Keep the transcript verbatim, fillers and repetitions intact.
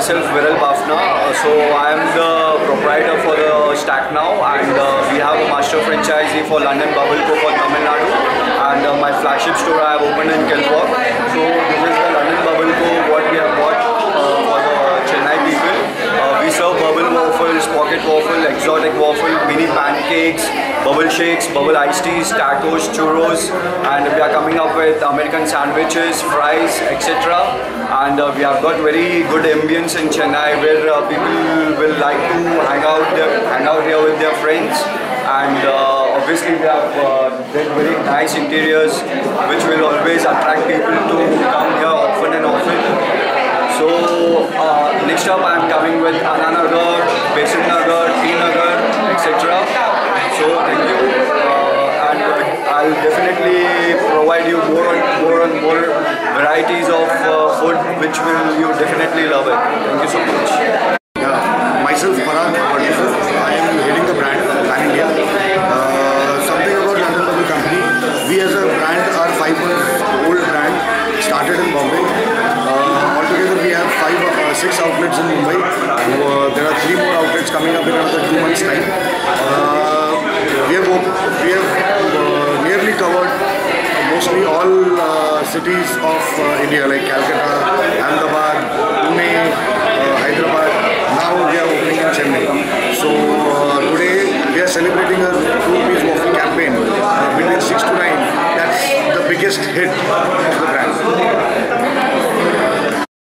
myself Viral Bafna. Uh, so I am the proprietor for the Stack Now, and uh, we have a master franchisee for London Bubble Co for Tamil Nadu, and uh, my flagship store I have opened in Kelpop. So this is the London Bubble Co what we have bought uh, for the Chennai people. Uh, we serve bubble waffles, pocket waffle, exotic waffle, mini pancakes, bubble shakes, bubble iced teas, tacos, churros, and we are coming up with American sandwiches, fries, et cetera. And uh, we have got very good ambience in Chennai where uh, people will like to hang out there, hang out here with their friends. And uh, obviously we have uh, very nice interiors which will always attract people to come here often and often. So uh, next up I am coming with Ananagar, Besan Nagar, T Nagar, et cetera. So thank you, uh, and uh, I'll definitely provide you more and more and more varieties of uh, food which will you definitely love it. Thank you so much. Yeah, myself Parag, I am heading the brand Pan India. Uh, something about London Bubble Company. We as a brand are five months old brand, started in Bombay. Uh, altogether we have five, uh, six outlets in Mumbai. Uh, there are three more outlets coming up in another two months time. Uh, we have we have uh, nearly covered mostly all uh, cities of uh, India like Calcutta, Ahmedabad, Pune, uh, Hyderabad. Now we are opening in Chennai. So uh, today we are celebrating a